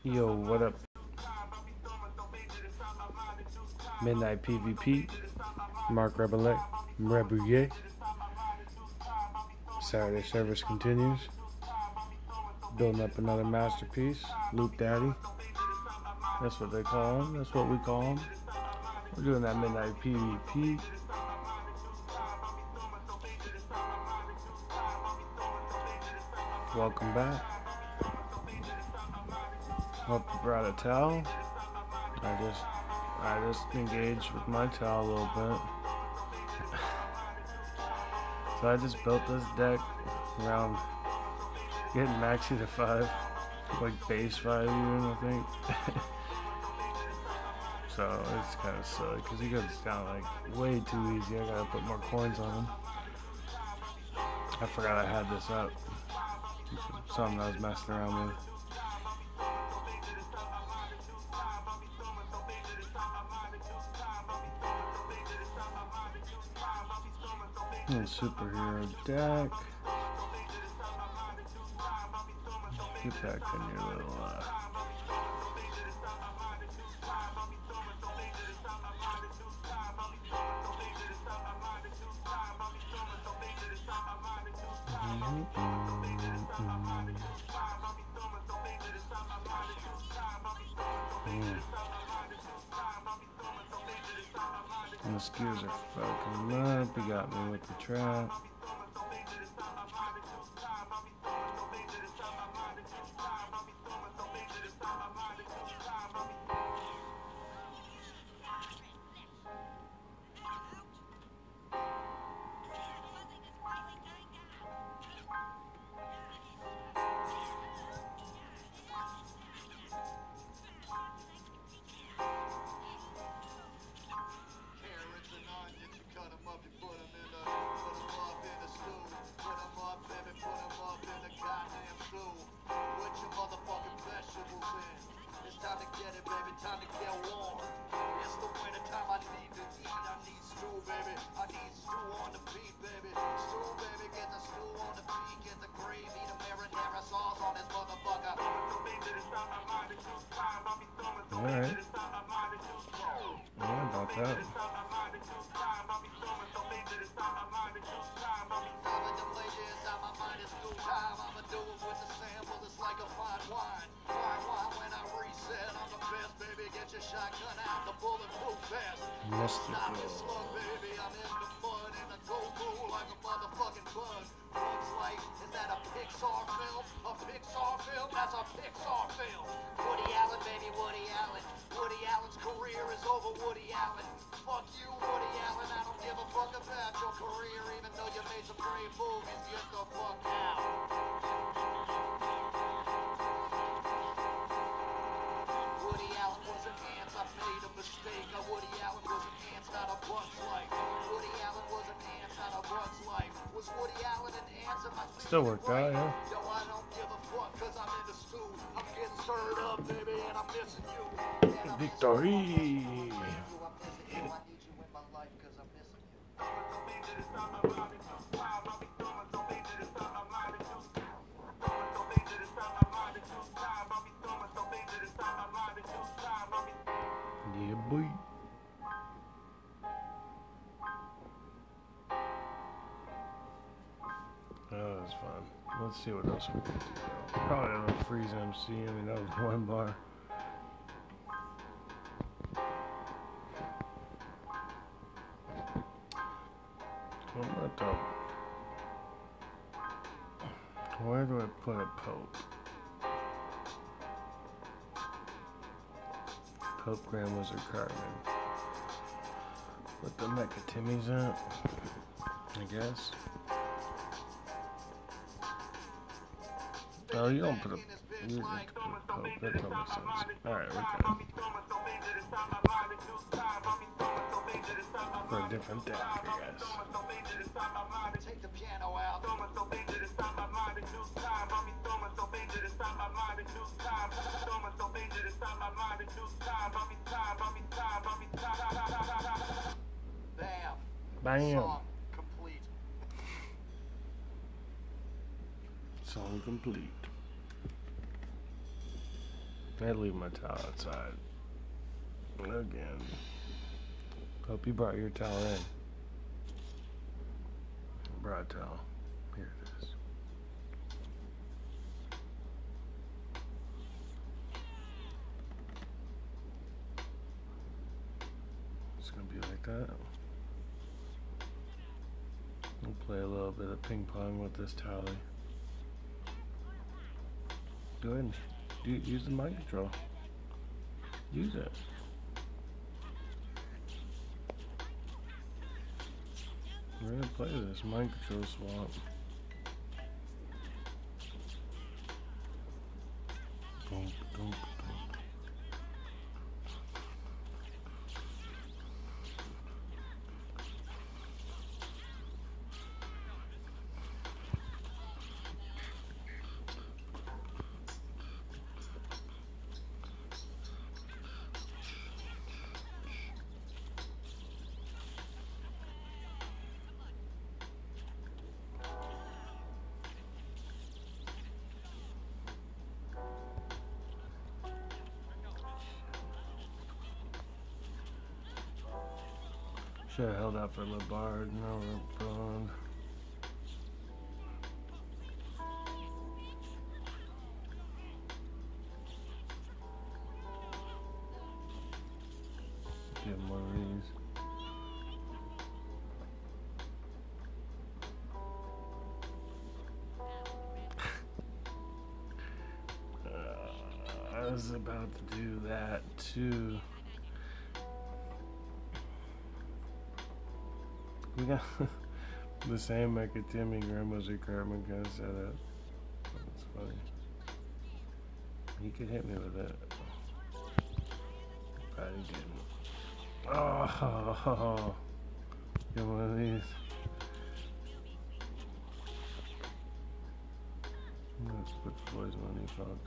Yo, what up? Midnight PvP, Marc Rebillet. Saturday service continues. Building up another masterpiece, Loop Daddy. That's what they call him. That's what we call him. We're doing that midnight PvP. Welcome back. Hope you brought a towel. I just engaged with my towel a little bit. So I just built this deck around getting maxi to 5, like base 5 even, I think. So it's kind of silly because he goes down like way too easy. I gotta put more coins on him. I forgot I had this up. Something I was messing around with. Superhero deck. Get back in your little And the skiers are fucking up. He got me with the trap. Alright. Yeah, about that. Mystical. Woody Allen's career is over, Woody Allen. Fuck you, Woody Allen. I don't give a fuck about your career, even though you made some great movies. Get the fuck out. Woody Allen was an ant, I made a mistake. Woody Allen was an ant, not a Bugs Life. Woody Allen was an ant, not a Bugs Life. Was Woody Allen an ant? Still worked out, yeah. Yo, I don't give a fuck, cause I'm in the stew. I'm getting stirred up, baby, and I'm missing you. Victory! Yeah, boy. Oh, that was fun. Let's see what else we can do. Probably on a freeze MC. I mean, that was one bar. Where do I put a Pope? Pope Grand Wizard Cartman. Put the Mecha Timmy's at, I guess. Oh, you don't put a. You just put a Pope. That don't make sense. Alright, we're good. For a different deck, I guess. Take the piano out. Bam. Bam. Song complete. Song complete. I'd leave my towel outside. Again. Hope you brought your towel in. Brought a towel. Here it is. It's gonna be like that. We'll play a little bit of ping pong with this towel. Go ahead and use the mind control. Use it. We're gonna play this mind control swap. Boom, boom, boom. Should have held out for LeBard. No, LeBron. Get more of these. I was about to do that too. We got the same Timmy Grandma's requirement kind of setup. That's funny. He could hit me with it. But he didn't. Oh, get one of these. Let's put the poison on these folks.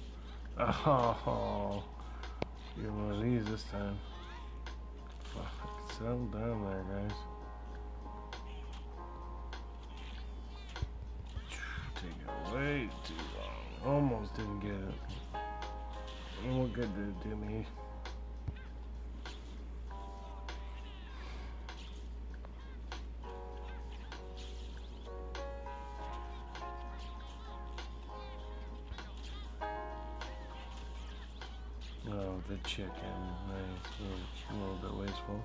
Oh, get one of these this time. Fuck, settle down there, guys. Way too long. Almost didn't get it. What good did it do me? Oh, the chicken. Nice. A little bit wasteful.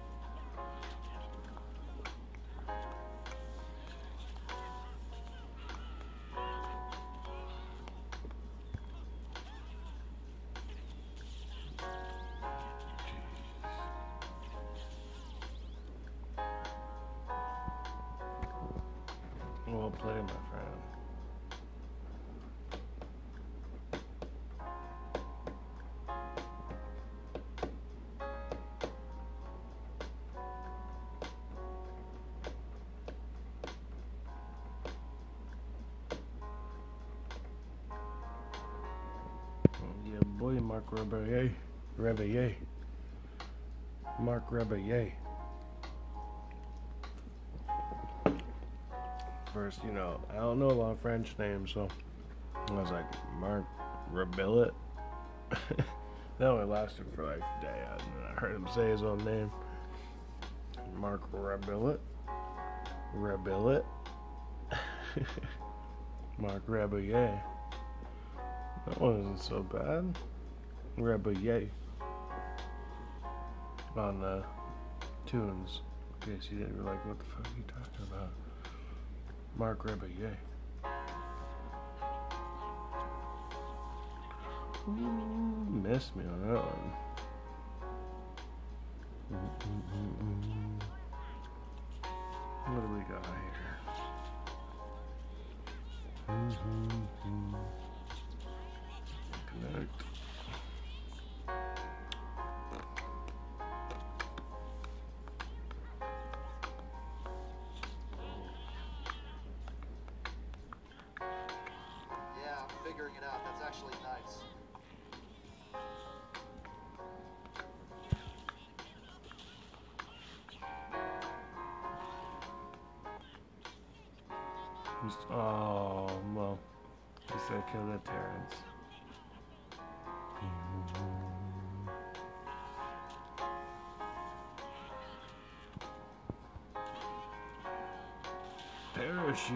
Well played, my friend. Yeah, boy, Marc Rebillet. Marc Rebillet. First, I don't know a lot of French names, so I was like, Marc Rebillet. That only lasted for like a day, and then I heard him say his own name. Marc Rebillet. Rebillet. Marc Rebillet. That one isn't so bad. Rebillet. On the tunes. In case you didn't be like, what the fuck are you talking about? Marc Rebillet. Ooh, missed me on that one. What do we got here? Connect. Yeah, I'm figuring it out. That's actually nice. Oh, well, at least I killed that Terrence. is she?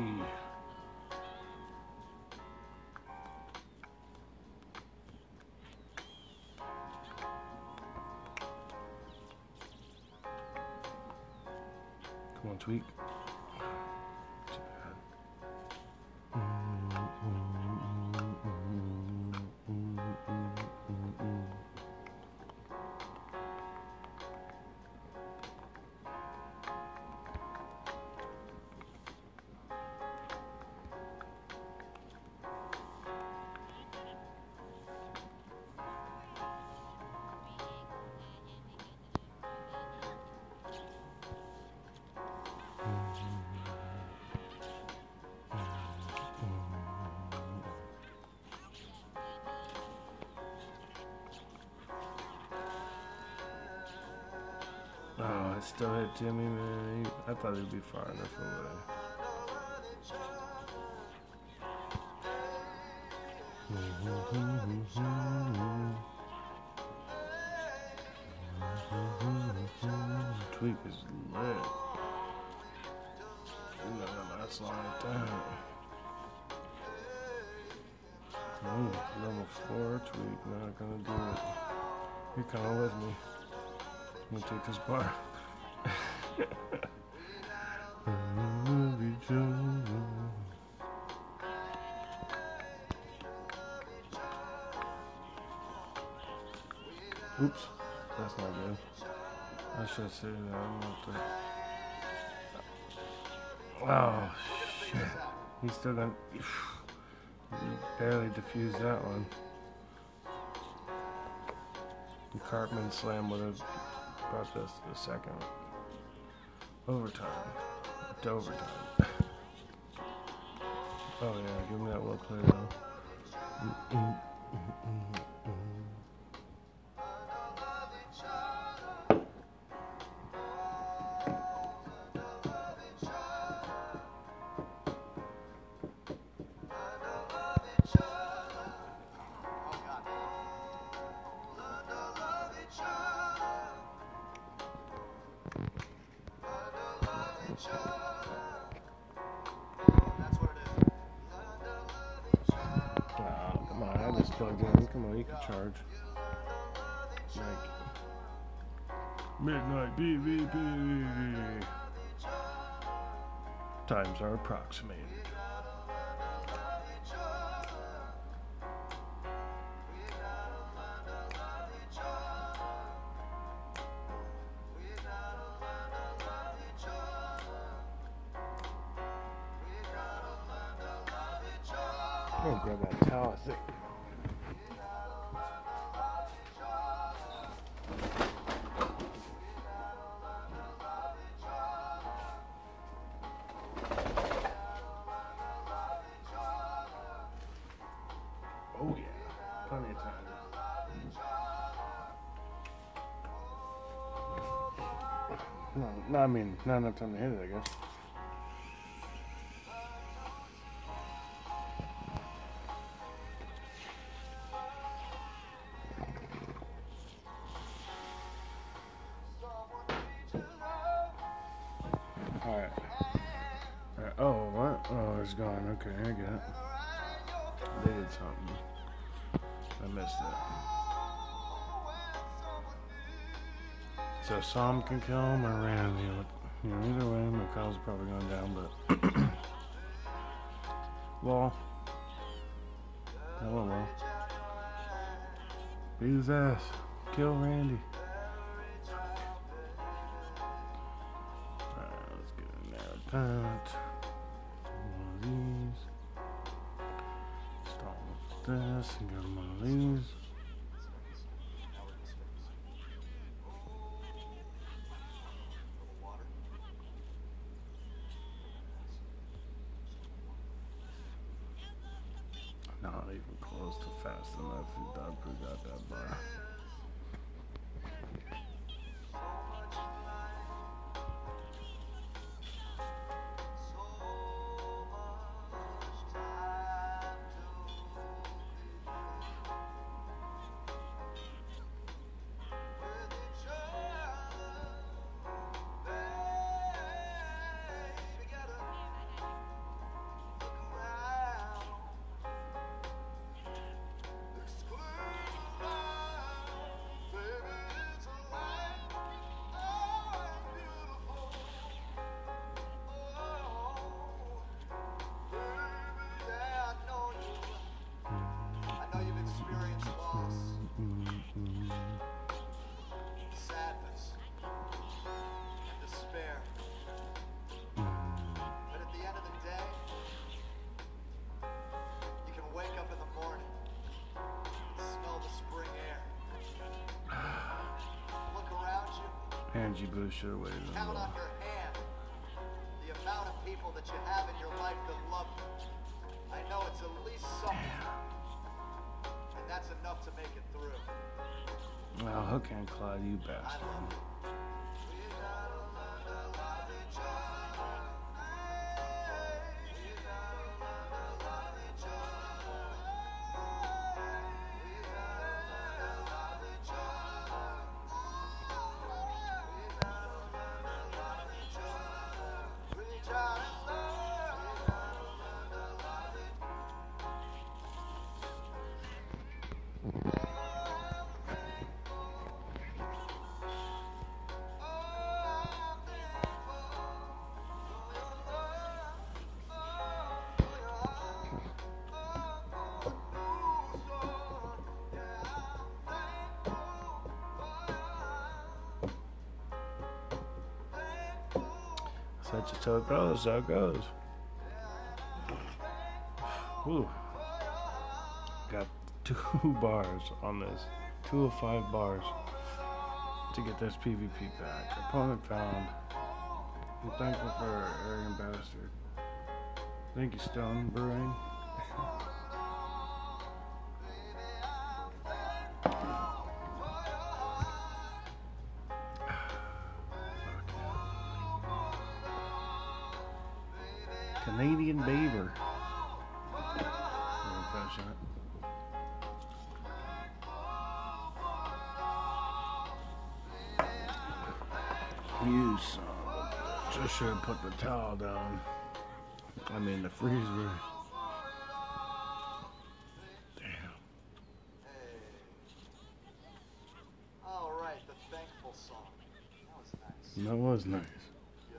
Come on, Tweak. Too bad. Oh, it still hit Jimmy, man. I thought he'd be far enough away. Tweak is lit. You know that last line like that. Level 4 Tweak, not gonna do it. You're kinda with me. I'm gonna take this bar. Oops, that's not good. I should say that. I'm not there. Oh shit! He's still gonna. He barely defused that one. The Cartman slam would have brought this to the second. Overtime. To overtime. Oh yeah, give me that well played though. Come on, I just plugged in. Come on, you can charge. Like midnight PvP. Times are approximated. I'm gonna grab that towel, I think. Oh yeah, plenty of time. No, I mean, not enough time to hit it, I guess. Alright. Oh, what? Oh, it's gone. Okay, I get it. They did something. I missed it. So Sam can kill him or Randy. You know, either way, my call's probably going down, but well, hello, well. Beat his ass. Kill Randy. Alright, let's get in there. That. One of these. Start with this and give him one of these. Not even close to fast enough. If Dogproo got that bar. Energy boost should have waited a Count little. on your hand the amount of people that you have in your life that love you. I know it's at least something, and that's enough to make it through. Well, hook and claw, you I bastard. love you. We gotta learn to love each other. We gotta learn to love each other. We gotta learn to love each other. We gotta learn to love each other. Reach out and love. We gotta learn to love each other. That's just how it goes. How it goes. Whew. Got 2 bars on this. 2 of 5 bars to get this PvP back. Opponent found. I'm thankful for Arrogant Bastard. Thank you, Stone Brewing. Canadian Beaver. I'm finishing it. You son of a bitch. I should have put the towel down. I mean the freezer. Damn. Hey. All right, the thankful song. That was nice. That was nice. Yo.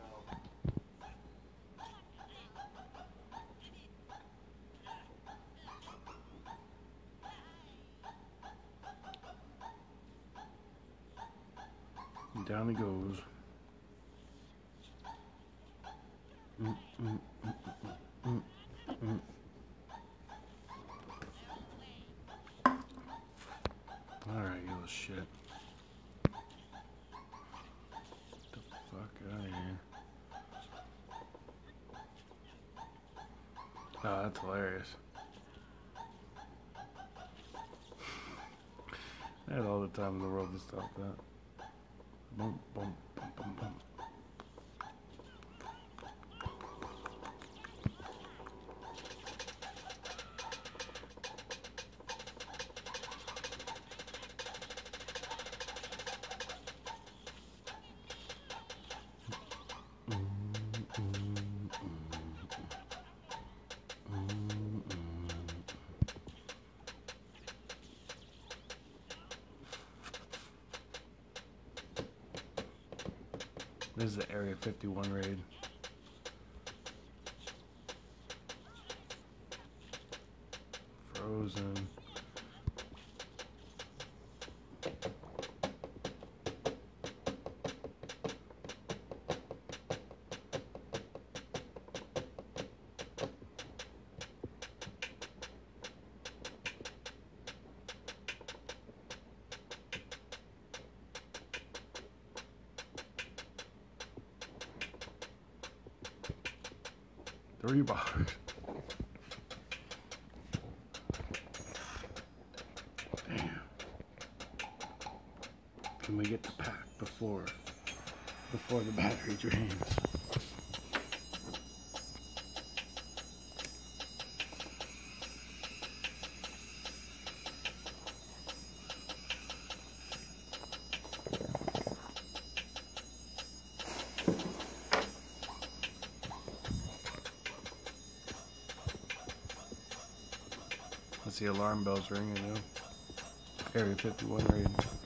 Down he goes. Alright, you little shit. Get the fuck out of here. Oh, that's hilarious. I had all the time in the world to stop that. Boom, boom, boom, boom, boom. This is the Area 51 raid. Frozen. Three bars. Damn. Can we get the pack before the battery drains? That's the alarm bells ringing now. Area 51 raid.